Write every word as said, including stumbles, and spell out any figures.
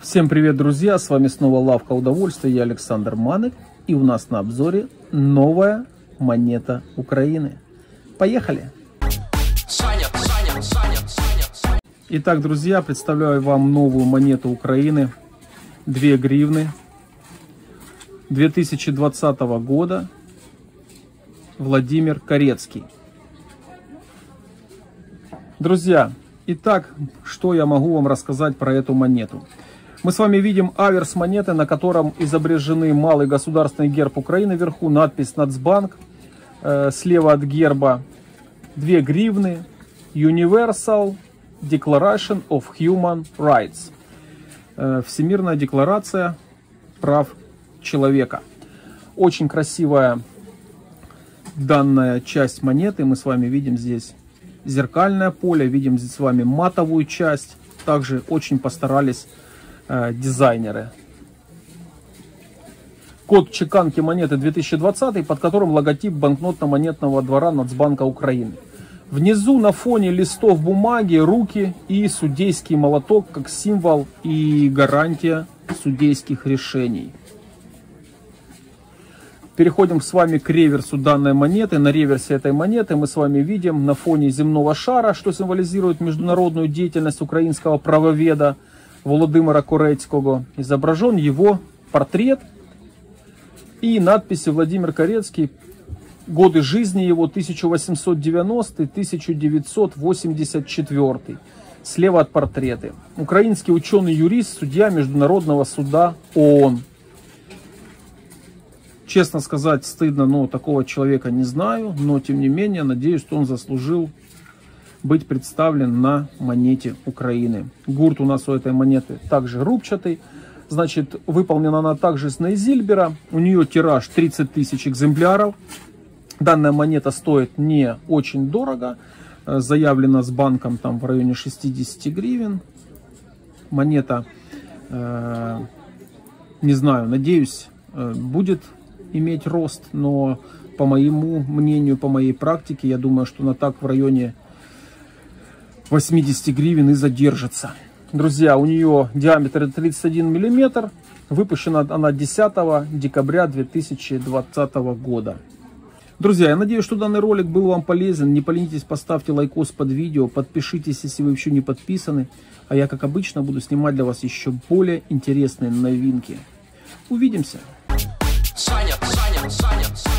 Всем привет, друзья! С вами снова Лавка Удовольствия, я Александр Манык. И у нас на обзоре новая монета Украины. Поехали! Итак, друзья, представляю вам новую монету Украины. две гривны две тысячи двадцатого года. Владимир Корецкий. Друзья, итак, что я могу вам рассказать про эту монету? Мы с вами видим аверс монеты, на котором изображены малый государственный герб Украины вверху, надпись Нацбанк, э, слева от герба две гривны, Universal Declaration of Human Rights, э, Всемирная декларация прав человека. Очень красивая данная часть монеты. Мы с вами видим здесь зеркальное поле, видим здесь с вами матовую часть. Также очень постарались э, дизайнеры. Код чеканки монеты две тысячи двадцатый, под которым логотип банкнотно-монетного двора Нацбанка Украины. Внизу на фоне листов бумаги руки и судейский молоток как символ и гарантия судейских решений. Переходим с вами к реверсу данной монеты. На реверсе этой монеты мы с вами видим на фоне земного шара, что символизирует международную деятельность украинского правоведа Володимира Корецького. Изображен его портрет и надписи «Владимир Корецкий. Годы жизни его тысяча восемьсот девяностый — тысяча девятьсот восемьдесят четвёртый». Слева от портрета. Украинский ученый-юрист, судья Международного суда ООН. Честно сказать, стыдно, но такого человека не знаю. Но, тем не менее, надеюсь, что он заслужил быть представлен на монете Украины. Гурт у нас у этой монеты также рубчатый. Значит, выполнена она также с Нейзильбера. У нее тираж тридцать тысяч экземпляров. Данная монета стоит не очень дорого. Заявлена с банком там в районе шестидесяти гривен. Монета, э, не знаю, надеюсь, э, будет иметь рост, но по моему мнению, по моей практике, я думаю, что она так в районе восьмидесяти гривен и задержится. Друзья, у нее диаметр тридцать один миллиметр, выпущена она десятого декабря две тысячи двадцатого года. Друзья, я надеюсь, что данный ролик был вам полезен. Не поленитесь, поставьте лайкос под видео, подпишитесь, если вы еще не подписаны. А я, как обычно, буду снимать для вас еще более интересные новинки. Увидимся! Саня, Саня, Саня.